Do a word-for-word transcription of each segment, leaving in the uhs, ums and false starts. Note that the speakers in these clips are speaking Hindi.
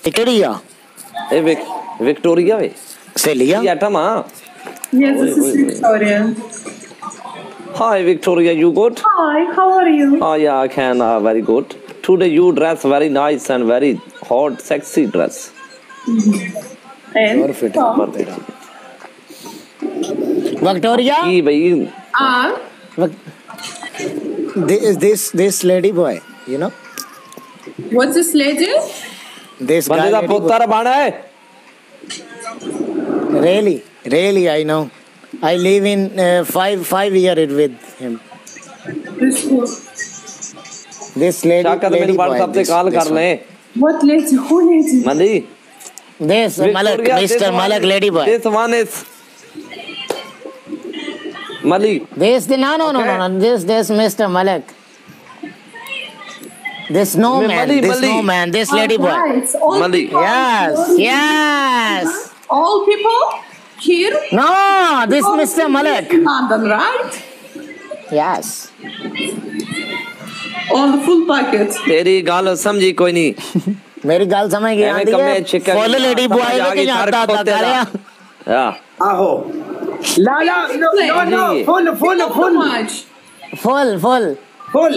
विक्टोरिया ए विक, विक्टोरिया वे से लिया ये आटा मां Yes, this is Victoria. Hi Victoria, you good? Hi, how are you? Oh yeah, I can. Uh, very good. Today you dress very nice and very hot, sexy dress. And और फिट Tom. कर देगा विक्टोरिया की भाई Ah, this this this lady boy, you know, what's this lady? this guy बंदे दा lady पोता बाना है boy. really really I know, I live in uh, five five year it with him. This who? This lady शाका तो lady मेरे boy, WhatsApp से this- कॉल this कर one. ले What lady? Who lady? मंदी this Malak, Victoria, this Mister one- Malak lady boy. This one is Mali. This the no no no no no this this Mister Malak. This no Me- man, Mali, this Mali. no man, this lady boy. Alright, all Mali. people. Yes, yes. All people here. No, this all Mister Malak. in London, right? Yes. On the full packet. तेरी गाल समझी कोई नहीं मेरी गाल समझ गई एवें आंटी कम्मे है चिकन फुल लेडी बॉय लेके जाता था करिया हां आहो ला ला no no no full full Not too full much. Full full full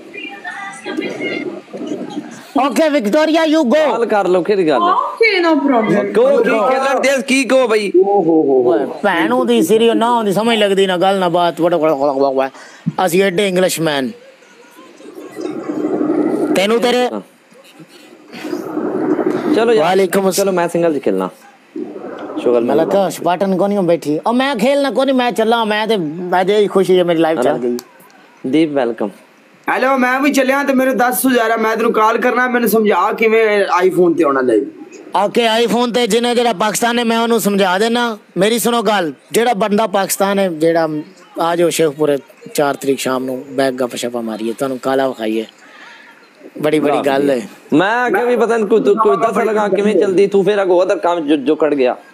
okay Victoria you go call कर लो फिर गल Okay, no problem. को की खेलन देस की को भाई ਭੈਣੂ ਦੀ ਸਿਰੀ ਨਾ ਹੁੰਦੀ ਸਮਝ ਲੱਗਦੀ ਨਾ ਗੱਲ ਨਾ ਬਾਤ ਬੜਾ ਅਸੀਂ ਐਡੇ ਇੰਗਲਿਸ਼ਮੈਨ ਤੈਨੂੰ ਤੇਰੇ चलो यार वालेकुम चलो मैं सिंगल खेलना शुगल ਮੈਂ ਲੱਗਾ ਸਪਾਟਨ ਕੋਨੀ ਬੈਠੀ ਉਹ ਮੈਂ ਖੇਲਣਾ ਕੋਨੀ ਮੈਂ ਚੱਲਾਂ ਮੈਂ ਤੇ ਮੈਂ ਦੇ ਖੁਸ਼ੀ ਹੈ ਮੇਰੀ ਲਾਈਫ ਚੱਲ ਗਈ दीप वेलकम हेलो मैं भी चलिया तो मेरे दस सुझारा मैं तेन कॉल करना मैंने समझा किवें आईफोन ते आना ले ਓਕੇ ਆਈਫੋਨ ਤੇ ਜਿਹਨੇ ਜਿਹੜਾ ਪਾਕਿਸਤਾਨ ਹੈ ਮੈਂ ਉਹਨੂੰ ਸਮਝਾ ਦੇਣਾ ਮੇਰੀ ਸੁਣੋ ਗੱਲ ਜਿਹੜਾ ਬੰਦਾ ਪਾਕਿਸਤਾਨ ਹੈ ਜਿਹੜਾ ਆ ਜਾਓ ਸ਼ੇਖਪੁਰੇ ਚਾਰ ਤਰੀਕ ਸ਼ਾਮ ਨੂੰ ਬੈਗ ਗੱਪ ਸ਼ਪਾ ਮਾਰੀਏ ਤੁਹਾਨੂੰ ਕਾਲਾ ਵਿਖਾਈਏ बड़ी बड़ी गल है मैं आगे भी पता नहीं कोई कोई दस लगा किवें चलदी तू फिर अगो अदर काम जो जो कट गया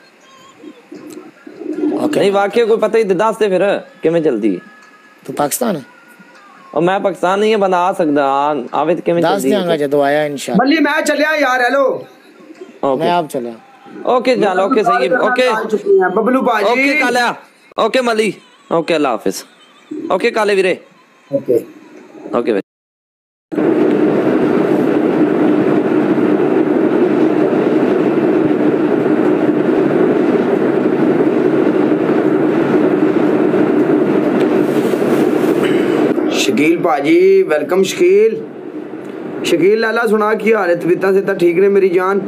ओके नहीं वाकई कोई पता ही दस दे फिर किवें चलदी तू पाकिस्तान है और मैं पाकिस्तान नहीं है बंदा आ सकदा आवे तो किवें दस चलदी देंगा जब आया इंशाल्लाह बल्ली मैं चलिया यार हेलो मैं आप चला ओके चल ओके सही ओके बबलू बाजी ओके काला ओके मली ओके अल्लाह हाफिज ओके काले वीरे ओके ओके शकील भाजी वेलकम शकील शकील लाला सुना की हाल है तबीयत से ठीक ने मेरी जान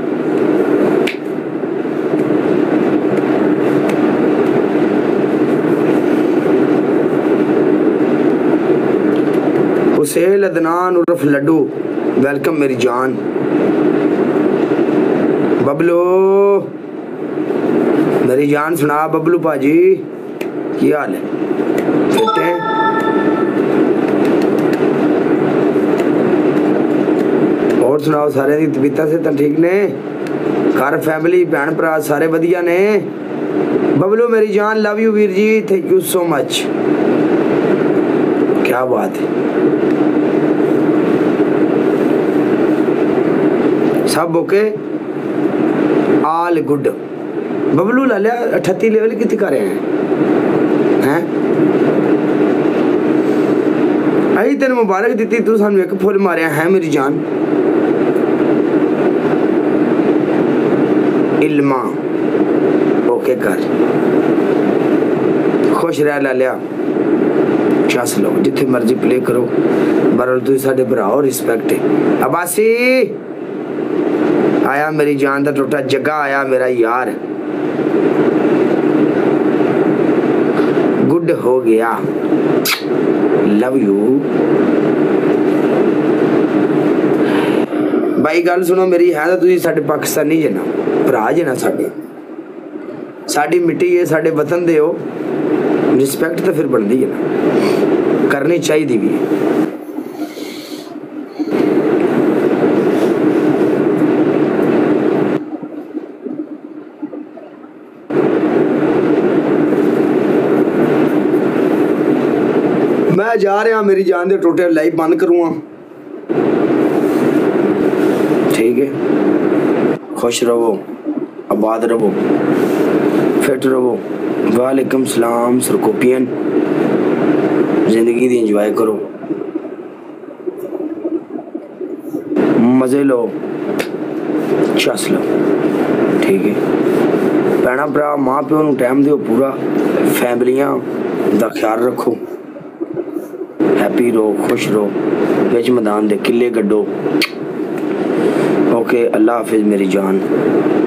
हुसैन अदनान उर्फ लड्डू वेलकम मेरी जान बबलू मेरी जान सुना बबलू भाजी की हाल है फिट है और सुनाओ सारे दी तबीयत से तो ठीक ने घर फैमिली भैन भरा सारे वधिया ने बबलू मेरी जान love you Veer ji thank you so much क्या बात है सब ओके ऑल गुड बबलू ला लिया अठत्ती लेवल कितने कर रहे हैं हैं आई तेन मुबारक दी तू सानू एक फुल मारिया है मेरी जान इल्मा ओके कर खुश रह ला लिया चस लो जिथे मर्जी प्ले करो बरल तू साडे भरा हो रिस्पेक्ट है अबासी आया मेरी जान दा टोटा जग्गा आया मेरा यार गुड हो गया लव यू भाई गल सुनो मेरी है तो तुसी साडे पाकिस्तानी जे ना भरा जे ना साडे साडी मिट्टी है साडे वतन दे हो रिस्पेक्ट तो फिर बनदी है ना करनी चाहिए भी मैं जा रहा मेरी जान दे टोटे लाइव बंद करूँगा ठीक है खुश रहो, आबाद रहो, फिट रहो। वालेकुम सलाम सरकोपियन, जिंदगी दी इंजॉय करो, मजे लो, चस लो, ठीक है। भैणा भरा माँ प्यो नूं टाइम दिओ पूरा, फैमिलियां दा ख्याल रखो, हैप्पी रहो, खुश रहो, बिच मैदान दे किले गड्डो। ओके, अल्लाह हाफिज मेरी जान।